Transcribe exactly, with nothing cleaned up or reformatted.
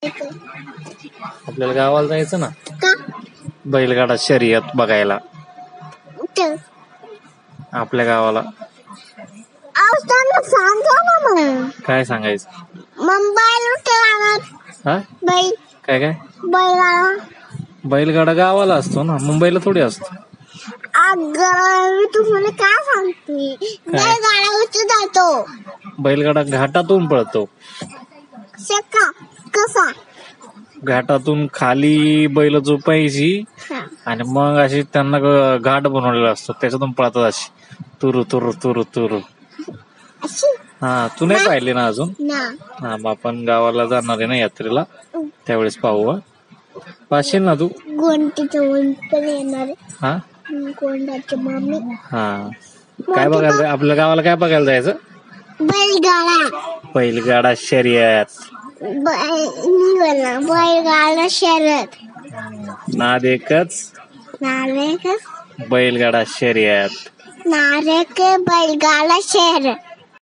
आपल्याला गावाला जायचं ना, का बैलगाडा शर्यत बघायला तर आपल्या गावाला. अहो त्यांना सांगा ना मग. काय सांगायचं? मुंबईला कुठे जाणार? हा बैल काय काय बैलाला बैलगाडा गावाला असतो ना, मुंबईला थोडी असतो. अगं मी तुम्हाला काय सांगते, बैलगाडा कुठे जातो? बैलगाडा घाटातून पळतो. शेका कसा? घाटातून खाली बैल झोपायची आणि मग अशी त्यांना ग- घाट बनवलेला असतो, त्याच्यातून पळतात अशी तुरु तुरु तुरु तुरु. अशी हा तू नाही पाहिली ना अजून? ना हा मग आपण गावाला जाणार आहे ना यात्रेला, त्यावेळेस पाहू. हा पाहशील ना तू? गोंटीचं पण येणार आहे. हा गोंडाची मम्मी हा काय बघायला जाय- आपल्या गावाला काय बघायला जायचं? बैलगाडा बैलगाडा शर्यत. बैल बैलगाडा शर्यत नाद एकच, नारे बैलगाडा शर्यत. नारे के बैलगाडा शर्यत.